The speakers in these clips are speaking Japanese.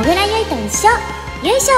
小倉優衣と一緒優勝。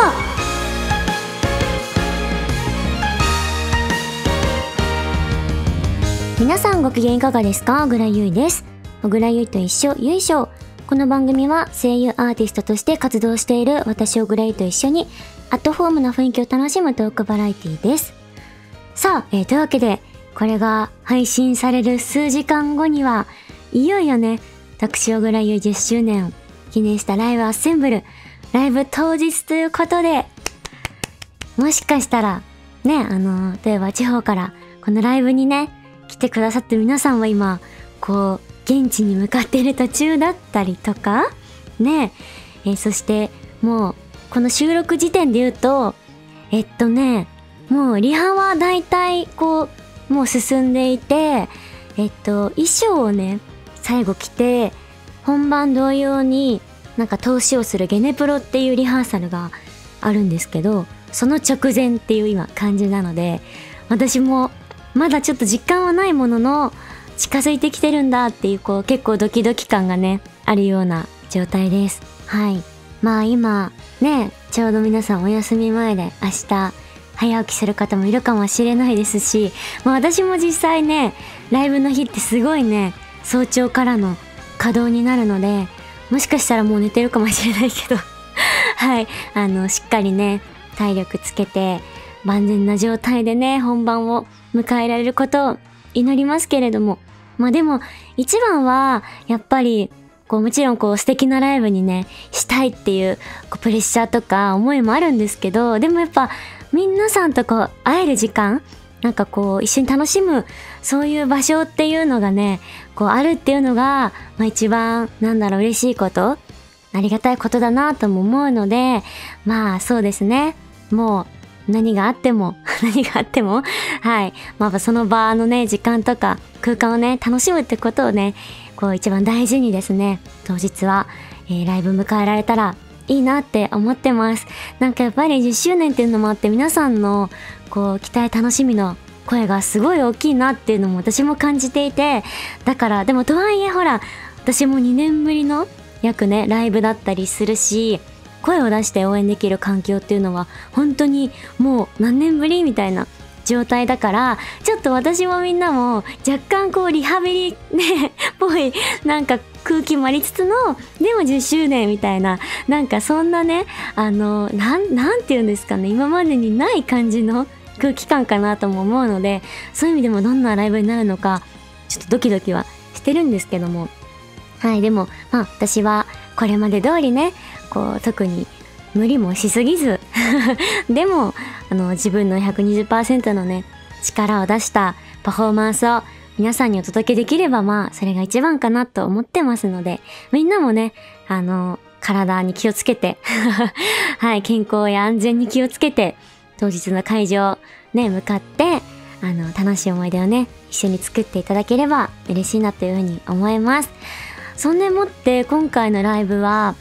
皆さんご機嫌いかがですか？小倉優衣です。小倉優衣と一緒優勝。この番組は声優アーティストとして活動している私小倉優衣と一緒にアットホームな雰囲気を楽しむトークバラエティです。さあ、というわけでこれが配信される数時間後にはいよいよね、私小倉優衣10周年を記念したライブアッセンブルライブ当日ということで、もしかしたらね、例えば地方からこのライブにね来てくださって皆さんは今こう現地に向かっている途中だったりとかね、そしてもうこの収録時点で言うともうリハはだいたいこうもう進んでいて、衣装をね最後着て本番同様になんか通しをするゲネプロっていうリハーサルがあるんですけど、その直前っていう今感じなので、私もまだちょっと実感はないものの近づいてきてるんだっていうこう結構ドキドキ感がねあるような状態です。はい。まあ今ねちょうど皆さんお休み前で明日早起きする方もいるかもしれないですし、まあ私も実際ねライブの日ってすごいね早朝からの稼働になるので、もしかしたらもう寝てるかもしれないけどはいしっかりね体力つけて万全な状態でね本番を迎えられることを祈りますけれども、まあでも一番はやっぱりこうもちろんこう素敵なライブにねしたいっていうこうプレッシャーとか思いもあるんですけど、でもやっぱ皆さんとこう会える時間、なんかこう一緒に楽しむそういう場所っていうのがねこうあるっていうのが、まあ、一番嬉しいこと、ありがたいことだなとも思うので、まあそうですね、もう何があってもはい、まあその場のね時間とか空間をね楽しむってことをねこう一番大事にですね、当日は、ライブ迎えられたらいいなって思ってます。なんかやっぱり10周年っていうのもあって皆さんのこう期待楽しみの声がすごい大きいなっていうのも私も感じていて、だからでもとはいえほら私も2年ぶりの約ねライブだったりするし、声を出して応援できる環境っていうのは本当にもう何年ぶりみたいな状態だから、ちょっと私もみんなも若干こうリハビリねっぽいなんか空気もありつつの、でも10周年みたいな、なんかそんなねなんて言うんですかね、今までにない感じの空気感かなとも思うので、そういう意味でもどんなライブになるのかちょっとドキドキはしてるんですけども、はい。でもまあ私はこれまで通りねこう特に無理もしすぎずでも自分の 120% のね力を出したパフォーマンスを皆さんにお届けできれば、まあそれが一番かなと思ってますので、みんなもね体に気をつけてはい、健康や安全に気をつけて当日の会場ね向かって楽しい思い出をね一緒に作っていただければ嬉しいなというふうに思います。そんでもって今回のライブは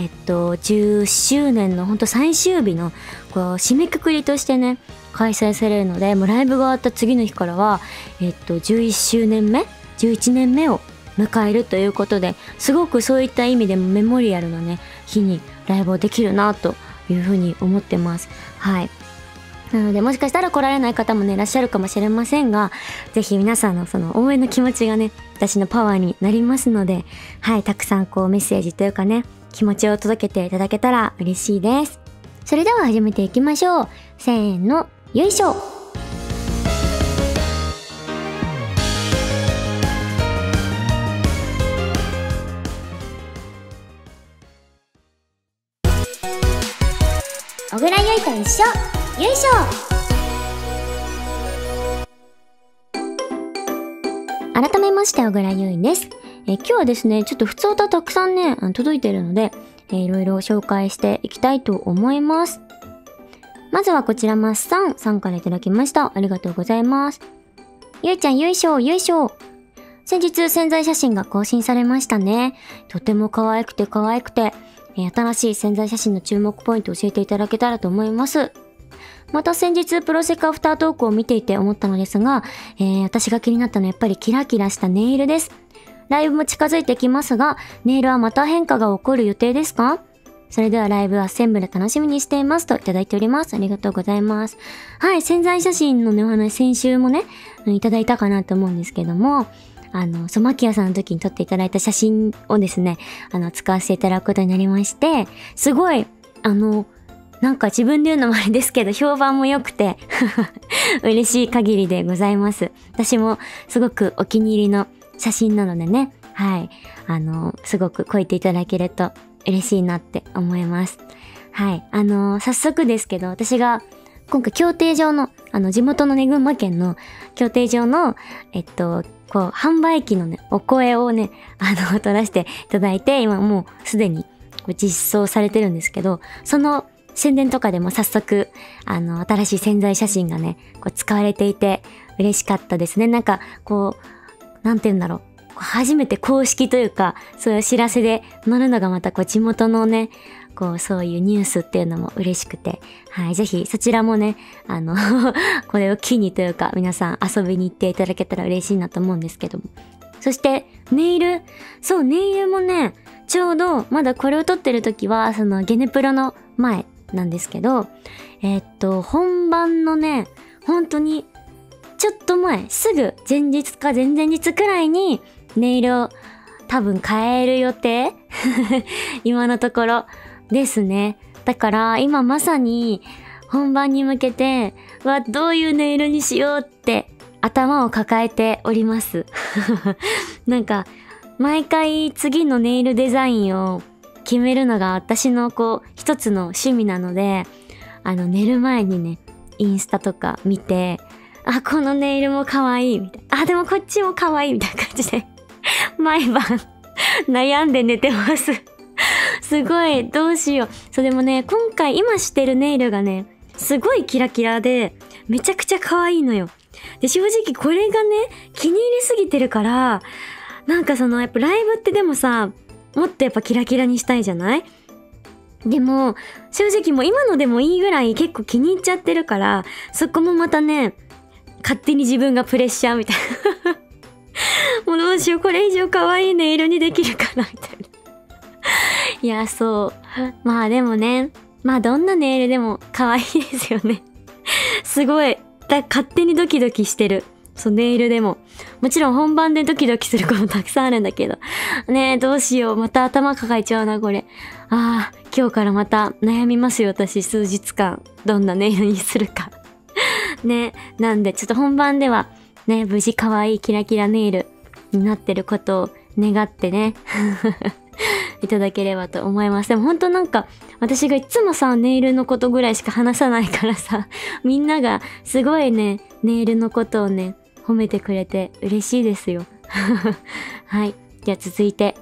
10周年のほんと最終日のこう締めくくりとしてね開催されるので、もうライブが終わった次の日からは11周年目11年目を迎えるということで、すごくそういった意味でもメモリアルなね日にライブをできるなというふうに思ってます。はい。なのでもしかしたら来られない方もねいらっしゃるかもしれませんが、ぜひ皆さんのその応援の気持ちがね私のパワーになりますので、はい、たくさんこうメッセージというかね気持ちを届けていただけたら嬉しいです。それでは始めていきましょう。せーの、よいしょ。小倉優衣と一緒、よいしょ。改めまして小倉優衣です。今日はですねちょっと普通歌たくさんね届いてるので、いろいろ紹介していきたいと思います。まずはこちらマッサンさんからいただきました。ありがとうございます。ゆいちゃんよいしょよいしょ。先日宣材写真が更新されましたね。とても可愛くて新しい宣材写真の注目ポイントを教えていただけたらと思います。また先日プロセクアフタートークを見ていて思ったのですが、私が気になったのはやっぱりキラキラしたネイルです。ライブも近づいてきますが、ネイルはまた変化が起こる予定ですか？ それではライブアッセンブル楽しみにしていますといただいております。ありがとうございます。はい、宣材写真のね、お話、先週もね、いただいたかなと思うんですけども、そう、マキアさんの時に撮っていただいた写真をですね、使わせていただくことになりまして、すごい、なんか自分で言うのもあれですけど、評判も良くて、嬉しい限りでございます。私もすごくお気に入りの写真なのでね、はい、すごくこう言っていただけると嬉しいなって思います。はい。早速ですけど、私が今回競艇場の、地元のね、群馬県の競艇場の、こう、販売機のね、お声をね、撮らせていただいて、今もうすでに実装されてるんですけど、その宣伝とかでも早速、新しい宣材写真がね、こう使われていて嬉しかったですね。なんか、こう、なんて言うんだろう。初めて公式というか、そういう知らせで載るのがまたこう地元のね、こうそういうニュースっていうのも嬉しくて、はい、ぜひそちらもね、これを機にというか皆さん遊びに行っていただけたら嬉しいなと思うんですけども。そしてネイル、そう、ネイルもね、ちょうどまだこれを撮ってる時はそのゲネプロの前なんですけど、本番のね、本当にちょっと前、すぐ前日か前々日くらいにネイルを多分変える予定今のところですね。だから今まさに本番に向けてどういうネイルにしようって頭を抱えておりますなんか毎回次のネイルデザインを決めるのが私のこう一つの趣味なので、寝る前にねインスタとか見て、あ、このネイルも可愛いみたいな、あ、でもこっちも可愛いみたいな感じで毎晩悩んで寝てますすごい、どうしよう。そう、でもね、今回今してるネイルがね、すごいキラキラで、めちゃくちゃ可愛いのよ。で、正直これがね、気に入りすぎてるから、なんかやっぱライブってでもさ、もっとやっぱキラキラにしたいじゃない？でも、正直もう今のでもいいぐらい結構気に入っちゃってるから、そこもまたね、勝手に自分がプレッシャーみたいな。もうどうしよう、これ以上可愛いネイルにできるかなみたいな。いや、そう。まあでもね、まあどんなネイルでも可愛いですよね。すごい。勝手にドキドキしてる。そう、ネイルでも。もちろん本番でドキドキすることもたくさんあるんだけど。ねえ、どうしよう。また頭抱えちゃうな、これ。ああ、今日からまた悩みますよ、私。数日間。どんなネイルにするか。ね。なんで、ちょっと本番では、ね、無事可愛いキラキラネイルになってることを願ってね。いただければと思います。でも本当なんか、私がいつもさ、ネイルのことぐらいしか話さないからさ、みんながすごいね、ネイルのことをね、褒めてくれて嬉しいですよ。はい。じゃあ続いて。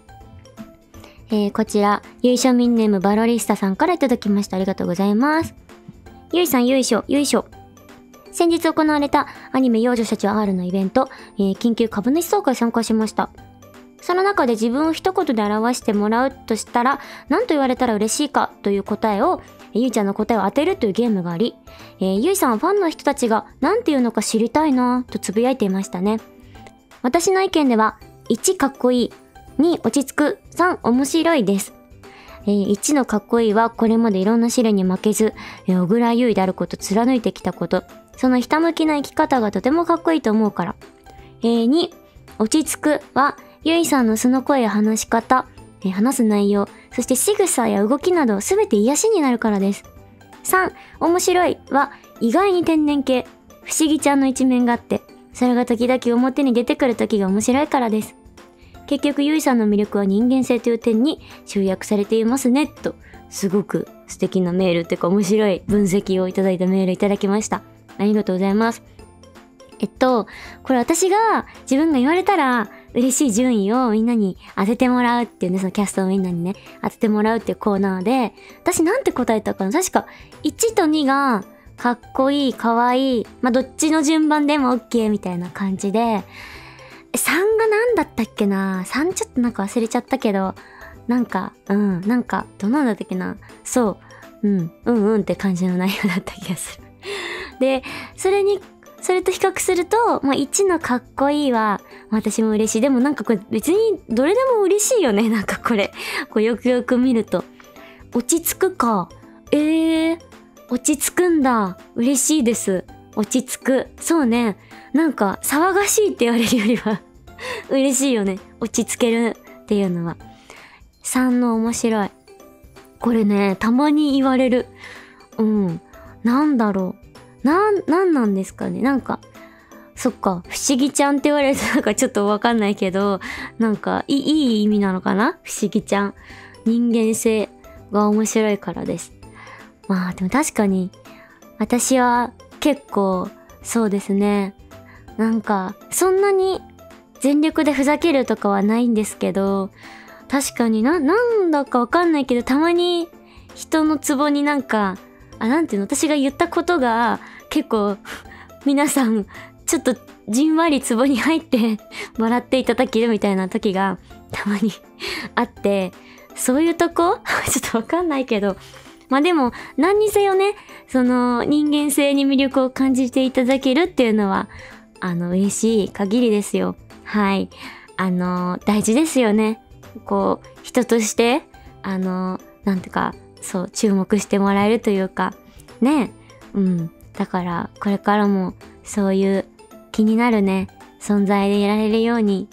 こちら、ゆいしょミンネームバロリスタさんからいただきました。ありがとうございます。ゆいさん、ゆいしょ、ゆいしょ。先日行われたアニメ幼女たちは R のイベント、緊急株主総会参加しました。その中で自分を一言で表してもらうとしたら、何と言われたら嬉しいかという答えを、ゆいちゃんの答えを当てるというゲームがあり、ゆいさんはファンの人たちが何て言うのか知りたいなぁとつぶやいていましたね。私の意見では、1かっこいい、2落ち着く、3面白いです。1のかっこいいはこれまでいろんな試練に負けず、小倉優衣であること貫いてきたこと、そのひたむきな生き方がとてもかっこいいと思うから。2、落ち着くは、ゆいさんの素の声や話し方、話す内容、そして仕草や動きなどすべて癒しになるからです。3、面白いは意外に天然系、不思議ちゃんの一面があって、それが時々表に出てくる時が面白いからです。結局ゆいさんの魅力は人間性という点に集約されていますね、と、すごく素敵なメールっていうか面白い分析をいただいたメールいただきました。ありがとうございます。これ私が自分が言われたら嬉しい順位をみんなに当ててもらうっていうね、そのキャストをみんなにね、当ててもらうっていうコーナーで、私なんて答えたかな？確か1と2がかっこいい、かわいい、まあ、どっちの順番でも OK みたいな感じで、3が何だったっけな？ 3 ちょっとなんか忘れちゃったけど、なんか、なんか、どんなんだったっけな？そう、って感じの内容だった気がする。で、それと比較すると、まあ、1のかっこいいは、私も嬉しい。でもなんかこれ別にどれでも嬉しいよね。なんかこれ。こうよくよく見ると。 落ち着くか。落ち着くんだ。嬉しいです。落ち着く。そうね。なんか、騒がしいって言われるよりは嬉しいよね。落ち着けるっていうのは。3の面白い。これね、たまに言われる。なんだろう。なんなんですかね。なんか、そっか、不思議ちゃんって言われるとなんかちょっとわかんないけど、なんかいい意味なのかな？不思議ちゃん。人間性が面白いからです。まあでも確かに、私は結構、そうですね。なんか、そんなに全力でふざけるとかはないんですけど、確かになんだかわかんないけど、たまに人のツボになんか、なんていうの、私が言ったことが結構皆さんちょっとじんわりツボに入って笑っていただけるみたいな時がたまにあって、そういうとこちょっとわかんないけど、まあでも何にせよね、その人間性に魅力を感じていただけるっていうのは嬉しい限りですよ。はい。大事ですよね。こう人としてなんていうか、そう注目してもらえるというかね。だからこれからもそういう気になるね存在でいられるように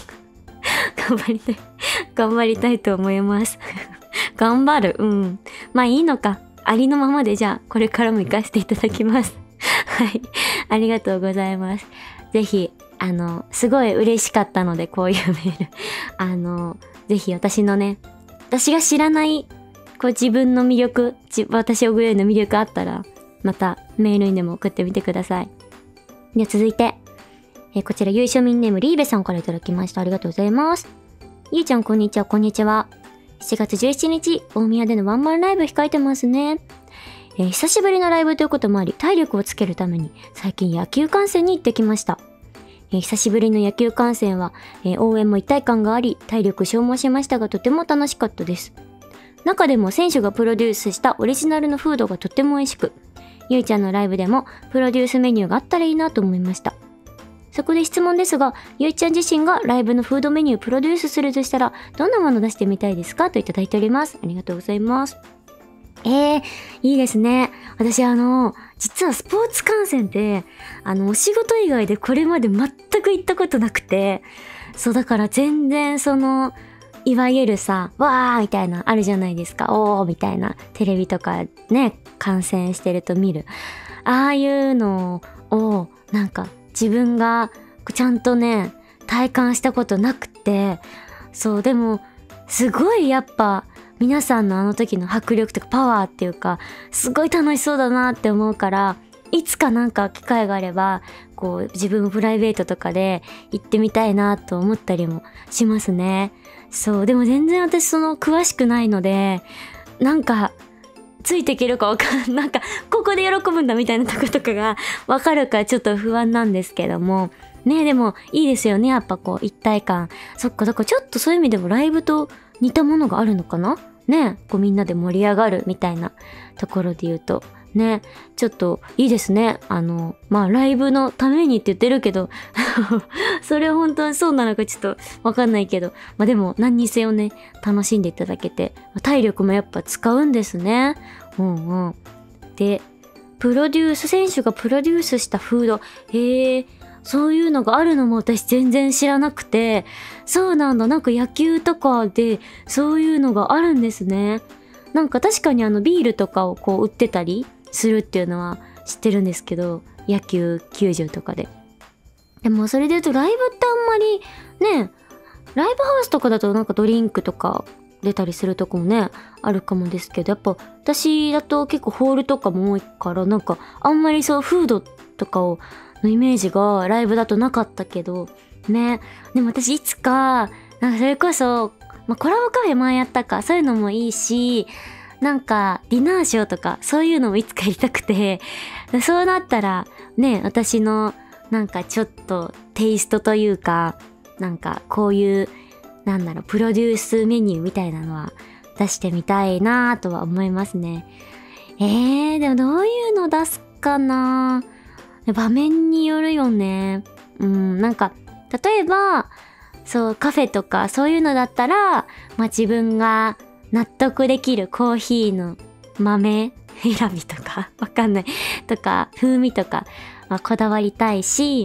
頑張りたいと思います頑張る。まあいいのか。ありのままでじゃあこれからも活かしていただきますはい、ありがとうございます。ぜひすごい嬉しかったので、こういうメールぜひ私のね、私が知らないこう自分の魅力、私をグレイの魅力あったらまたメールにでも送ってみてください。では続いて、こちらゆいしょみんネームリーベさんからいただきました。ありがとうございます。ゆいちゃんこんにちは。こんにちは。7月17日大宮でのワンマンライブ控えてますね。久しぶりのライブということもあり、体力をつけるために最近野球観戦に行ってきました。久しぶりの野球観戦は、応援も一体感があり、体力消耗しましたがとても楽しかったです。中でも選手がプロデュースしたオリジナルのフードがとても美味しく、ゆいちゃんのライブでもプロデュースメニューがあったらいいなと思いました。そこで質問ですが、ゆいちゃん自身がライブのフードメニューをプロデュースするとしたら、どんなもの出してみたいですかといただいております。ありがとうございます。いいですね。私実はスポーツ観戦って、お仕事以外でこれまで全く行ったことなくて、そうだから全然いわゆるさ、わーみたいなあるじゃないですか。おーみたいなテレビとかね、観戦してると見る。ああいうのをなんか自分がちゃんとね、体感したことなくて、そうでもすごいやっぱ皆さんのあの時の迫力とかパワーっていうか、すごい楽しそうだなって思うから、いつかなんか機会があれば、こう自分もプライベートとかで行ってみたいなと思ったりもしますね。そう、でも全然私詳しくないので、なんかついていけるかなんかここで喜ぶんだみたいなとことかがわかるかちょっと不安なんですけども。ね、でもいいですよね。やっぱこう一体感。そっか、だからちょっとそういう意味でもライブと似たものがあるのかなね、こうみんなで盛り上がるみたいなところで言うと。ね、ちょっといいですね。まあライブのためにって言ってるけどそれは本当にそうなのかちょっとわかんないけど、まあでも何にせよね、楽しんでいただけて、体力もやっぱ使うんですね。で、選手がプロデュースしたフード、そういうのがあるのも私全然知らなくて、そうなんだ、なんか野球とかでそういうのがあるんですね。なんか確かにビールとかをこう売ってたりするっていうのは知ってるんですけど、野球球場とかで。でもそれで言うとライブってあんまりね、ライブハウスとかだとなんかドリンクとか出たりするとこもね、あるかもですけど、やっぱ私だと結構ホールとかも多いから、なんかあんまりそうフードとかのイメージがライブだとなかったけど、ね。でも私いつか、なんかそれこそ、コラボカフェ前やったか、そういうのもいいし、なんかディナーショーとかそういうのもいつかやりたくて、そうなったらね、私のなんかちょっとテイストというか、なんかこういうプロデュースメニューみたいなのは出してみたいなとは思いますね。でもどういうの出すかな、場面によるよね。なんか例えばそうカフェとかそういうのだったら、自分が納得できるコーヒーの豆選びとか、わかんない。とか、風味とか、こだわりたいし、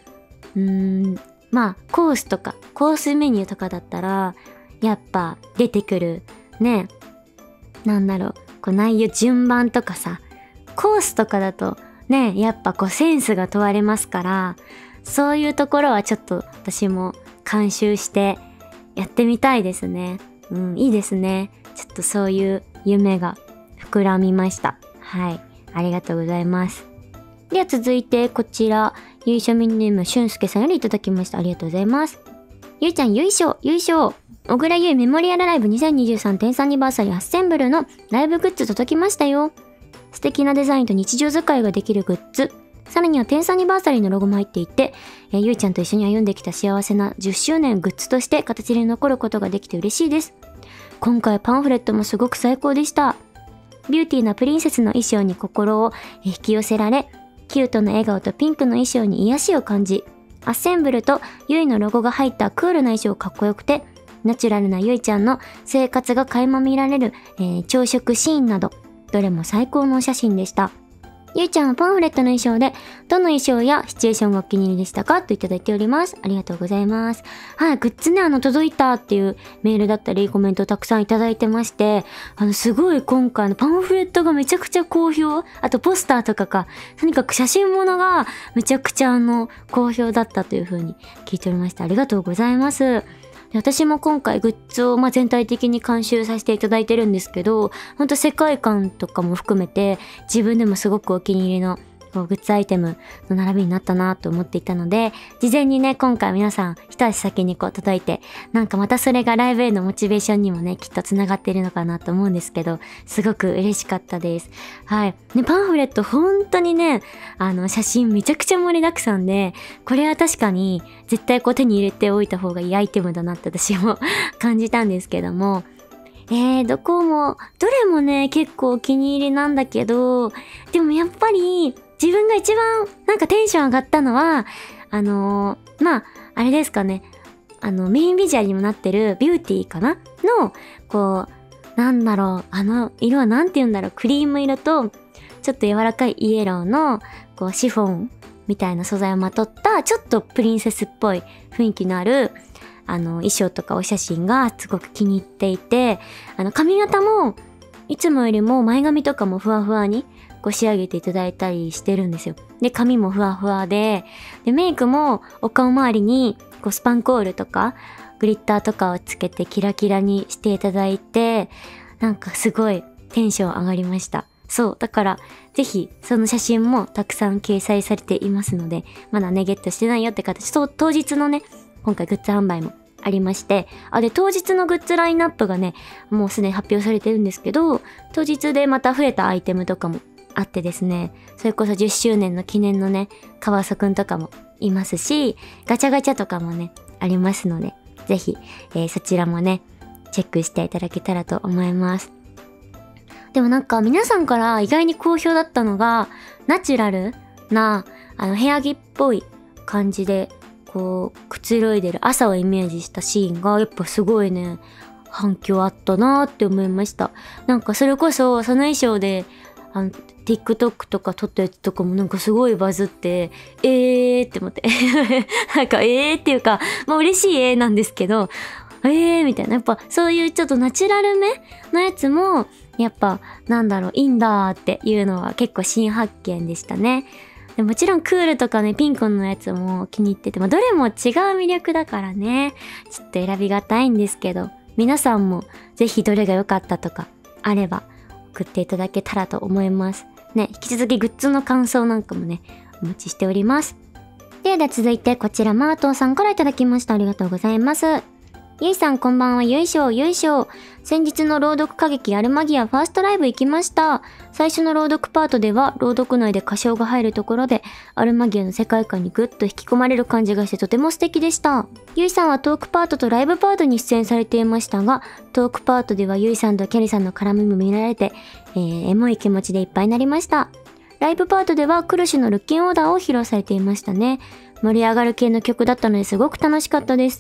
まあ、コースメニューとかだったら、やっぱ出てくる、ね、なんだろう、こう内容順番とかさ、コースとかだと、ね、やっぱこうセンスが問われますから、そういうところはちょっと私も監修してやってみたいですね。いいですね。ちょっとそういう夢が膨らみました。はい。ありがとうございます。では続いてこちら、ゆいしょミニネームしゅんすけさんよりいただきました。ありがとうございます。ゆいちゃん、ゆいしょ。小倉ゆいメモリアルライブ2023テンスアニバーサリーアッセンブルのライブグッズ届きましたよ。素敵なデザインと日常使いができるグッズ。さらにはテンスアニバーサリーのロゴも入っていて、ゆいちゃんと一緒に歩んできた幸せな10周年グッズとして形に残ることができて嬉しいです。今回パンフレットもすごく最高でした。ビューティーなプリンセスの衣装に心を引き寄せられ、キュートな笑顔とピンクの衣装に癒しを感じ、アッセンブルとゆいのロゴが入ったクールな衣装かっこよくて、ナチュラルなゆいちゃんの生活が垣間見られる、朝食シーンなど、どれも最高のお写真でした。ゆいちゃんはパンフレットの衣装で、どの衣装やシチュエーションがお気に入りでしたかといただいております。ありがとうございます。はい、グッズね、届いたっていうメールだったり、コメントをたくさんいただいてまして、すごい今回のパンフレットがめちゃくちゃ好評、あとポスターとかとにかく写真物がめちゃくちゃ好評だったという風に聞いておりました。ありがとうございます。私も今回グッズを全体的に監修させていただいてるんですけど、ほんと世界観とかも含めて自分でもすごくお気に入りのグッズアイテムの並びになったなと思っていたので、事前にね、今回皆さん一足先に届いて、なんかまたそれがライブへのモチベーションにもね、きっと繋がっているのかなと思うんですけど、すごく嬉しかったです。はい。ね、パンフレット本当にね、写真めちゃくちゃ盛りだくさんで、これは確かに絶対手に入れておいた方がいいアイテムだなって私も感じたんですけども、どれもね、結構お気に入りなんだけど、でもやっぱり、自分が一番テンション上がったのは、あれですかね。メインビジュアルにもなってるビューティーかなの、色はなんて言うんだろう、クリーム色と、ちょっと柔らかいイエローの、シフォンみたいな素材をまとった、ちょっとプリンセスっぽい雰囲気のある、衣装とかお写真がすごく気に入っていて、髪型も、いつもよりも前髪とかもふわふわに、仕上げていただいたりしてるんですよ。で、髪もふわふわで、メイクもお顔周りにスパンコールとかグリッターとかをつけてキラキラにしていただいて、すごいテンション上がりました。そう、だからぜひその写真もたくさん掲載されていますので、まだね、ゲットしてないよって方、当日のね、今回グッズ販売もありまして、で、当日のグッズラインナップがね、もうすでに発表されてるんですけど、当日でまた増えたアイテムとかもあってですね、それこそ10周年の記念のね、カワウソくんとかもいますし、ガチャガチャとかもね、ありますので、ぜひ、そちらもね、チェックしていただけたらと思います。でも皆さんから意外に好評だったのが、ナチュラルな、部屋着っぽい感じで、くつろいでる朝をイメージしたシーンが、やっぱすごいね、反響あったなーって思いました。それこそ、その衣装で、TikTok とか撮ったやつとかもすごいバズって、って思って。っていうか、嬉しいなんですけど、みたいな。やっぱそういうちょっとナチュラルめのやつも、やっぱいいんだっていうのは結構新発見でしたね。でもちろんクールとかね、ピンクのやつも気に入ってて、どれも違う魅力だからね、ちょっと選びがたいんですけど、皆さんもぜひどれが良かったとかあれば送っていただけたらと思います。ね、引き続きグッズの感想なんかもね、お待ちしております。では続いてこちらマートンさんからいただきました。ありがとうございます。ゆいさんこんばんは。よいしょ。先日の朗読歌劇アルマギアファーストライブ行きました。最初の朗読パートでは朗読内で歌唱が入るところでアルマギアの世界観にぐっと引き込まれる感じがしてとても素敵でした。ゆいさんはトークパートとライブパートに出演されていましたが、トークパートではゆいさんとキャリさんの絡みも見られて、エモい気持ちでいっぱいになりました。ライブパートではクルシのルッキンオーダーを披露されていましたね。盛り上がる系の曲だったのですごく楽しかったです。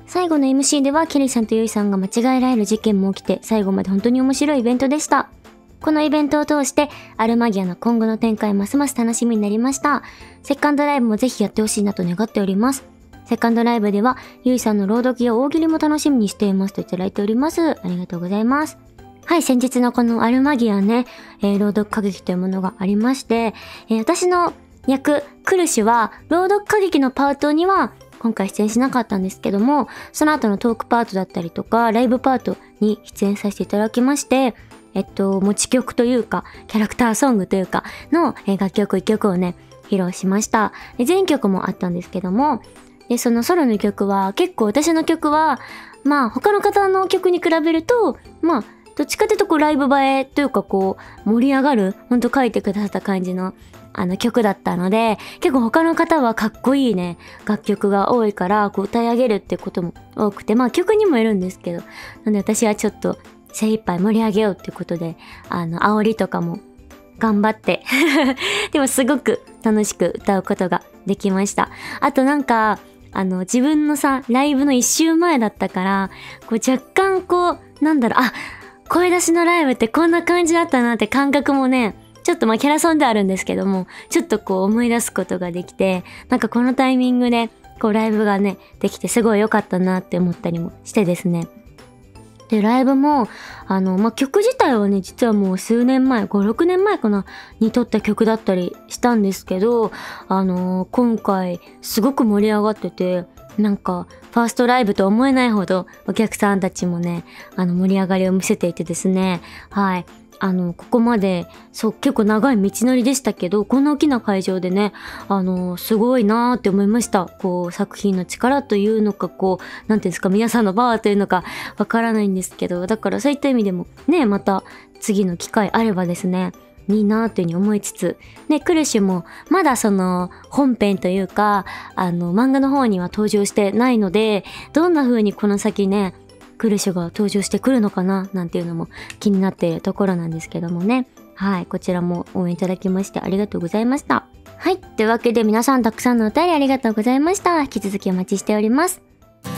最後の MC ではケリーさんとユイさんが間違えられる事件も起きて、最後まで本当に面白いイベントでした。このイベントを通してアルマギアの今後の展開ますます楽しみになりました。セカンドライブもぜひやってほしいなと願っております。セカンドライブではユイさんの朗読や大喜利も楽しみにしていますといただいております。ありがとうございます。はい、先日のこのアルマギアね、朗読歌劇というものがありまして、私の役クルシュは朗読歌劇のパートには今回出演しなかったんですけども、その後のトークパートだったりとかライブパートに出演させていただきまして、持ち曲というかキャラクターソングというかの楽曲1曲をね披露しました。で全曲もあったんですけども、でそのソロの曲は結構私の曲はまあ他の方の曲に比べるとまあどっちかというとこうライブ映えというかこう盛り上がるほんと書いてくださった感じの曲だったので、結構他の方はかっこいいね楽曲が多いからこう歌い上げるってことも多くて、まあ曲にもよるんですけど、なんで私はちょっと精一杯盛り上げようっていうことで煽りとかも頑張ってでもすごく楽しく歌うことができました。あとなんか自分のさライブの1週前だったからこう若干こう声出しのライブってこんな感じだったなって感覚もねちょっとまあキャラソンであるんですけどもちょっとこう思い出すことができて、なんかこのタイミングでこうライブがねできてすごい良かったなって思ったりもしてですね。でライブも曲自体はね実はもう数年前5、6年前かなに撮った曲だったりしたんですけど、今回すごく盛り上がってて、なんかファーストライブと思えないほどお客さんたちもね盛り上がりを見せていてですね、はい、ここまで結構長い道のりでしたけど、こんな大きな会場でねすごいなーって思いました。こう作品の力というのかこうなんていうんですか皆さんのパワーというのかわからないんですけど、だからそういった意味でもねまた次の機会あればですねいいなーというふうに思いつつね、クルシュもまだその本編というか漫画の方には登場してないので、どんな風にこの先ねクルシュが登場してくるのかななんていうのも気になっているところなんですけどもね。はい、こちらも応援いただきましてありがとうございました。はい、というわけで皆さんたくさんのお便りありがとうございました。引き続きお待ちしております。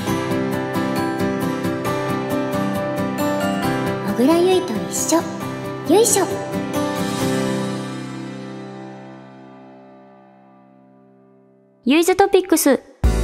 小倉ゆいと一緒、よいしょ。ユイズトピックス。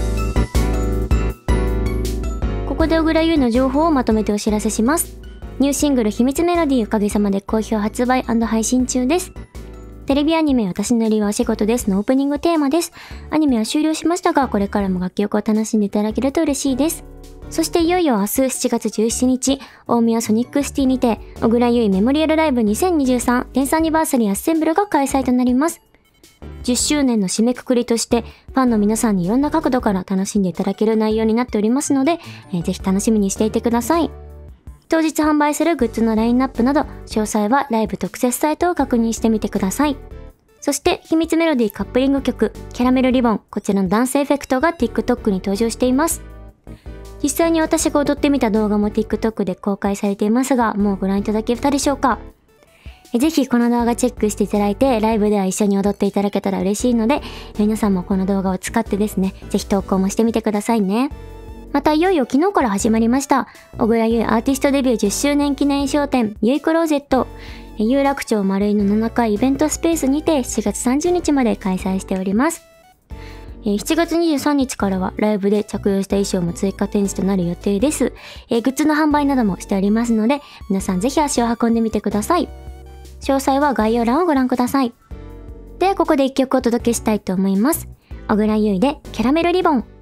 ここで小倉優の情報をまとめてお知らせします。ニューシングル秘密メロディーおかげさまで好評発売&配信中です。テレビアニメ私の理由はお仕事ですのオープニングテーマです。アニメは終了しましたが、これからも楽曲を楽しんでいただけると嬉しいです。そしていよいよ明日7月17日、大宮ソニックシティにて、小倉優メモリアルライブ2023 10th アニバーサリーアッセンブルが開催となります。10周年の締めくくりとしてファンの皆さんにいろんな角度から楽しんでいただける内容になっておりますので、ぜひ楽しみにしていてください。当日販売するグッズのラインナップなど詳細はライブ特設サイトを確認してみてください。そして秘密メロディーカップリング曲キャラメルリボン、こちらのダンスエフェクトが TikTok に登場しています。実際に私が踊ってみた動画も TikTok で公開されていますが、もうご覧いただけたでしょうか。ぜひこの動画チェックしていただいて、ライブでは一緒に踊っていただけたら嬉しいので、皆さんもこの動画を使ってですね、ぜひ投稿もしてみてくださいね。またいよいよ昨日から始まりました、小倉優アーティストデビュー10周年記念商店ゆいクローゼット、有楽町丸井の7階イベントスペースにて7月30日まで開催しております。7月23日からはライブで着用した衣装も追加展示となる予定です。グッズの販売などもしておりますので、皆さんぜひ足を運んでみてください。詳細は概要欄をご覧ください。ではここで一曲お届けしたいと思います。小倉優でキャラメルリボン。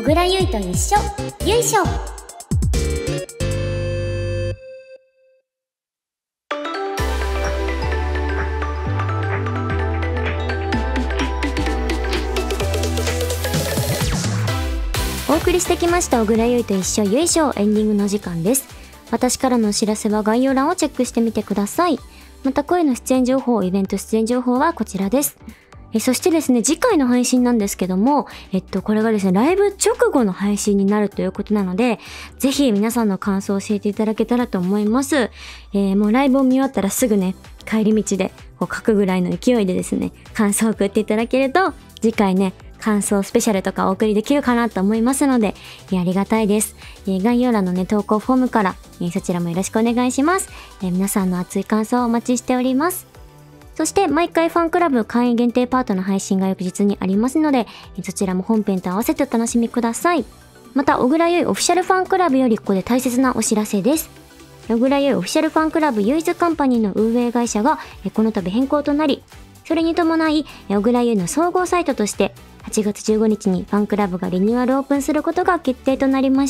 倉優衣と一緒、よいしょ。お送りしてきました小倉優衣と一緒、よいしょ。エンディングの時間です。私からのお知らせは概要欄をチェックしてみてください。また声の出演情報、イベント出演情報はこちらです。そしてですね、次回の配信なんですけども、これがですね、ライブ直後の配信になるということなので、ぜひ皆さんの感想を教えていただけたらと思います。もうライブを見終わったらすぐね、帰り道で書くぐらいの勢いでですね、感想を送っていただけると、次回ね、感想スペシャルとかお送りできるかなと思いますので、ありがたいです。概要欄のね、投稿フォームから、そちらもよろしくお願いします。皆さんの熱い感想をお待ちしております。そして毎回ファンクラブ会員限定パートの配信が翌日にありますので、そちらも本編と合わせてお楽しみください。また、小倉優衣オフィシャルファンクラブよりここで大切なお知らせです。小倉優衣オフィシャルファンクラブユイズカンパニーの運営会社がこの度変更となり、それに伴い小倉優衣の総合サイトとして8月15日にファンクラブがリニューアルオープンすることが決定となりました。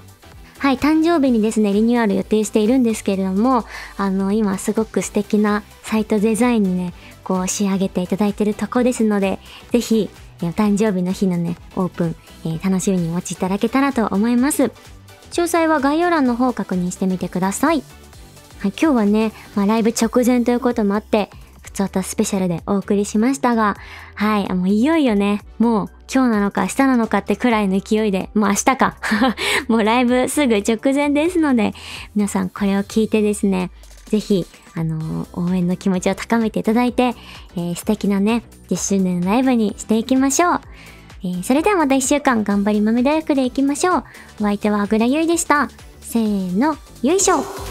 はい、誕生日にですね、リニューアル予定しているんですけれども、今すごく素敵なサイトデザインにね、こう仕上げていただいているとこですので、ぜひ、お誕生日の日のね、オープン、楽しみにお待ちいただけたらと思います。詳細は概要欄の方を確認してみてください。はい、今日はね、ライブ直前ということもあって、ふつおたスペシャルでお送りしましたが、はい、もういよいよね、もう今日なのか明日なのかってくらいの勢いで、もう明日か。もうライブすぐ直前ですので、皆さんこれを聞いてですね、ぜひ、応援の気持ちを高めていただいて、素敵なね、10周年のライブにしていきましょう。それではまた1週間頑張り豆大学でいきましょう。お相手は小倉優衣でした。せーの、よいしょ。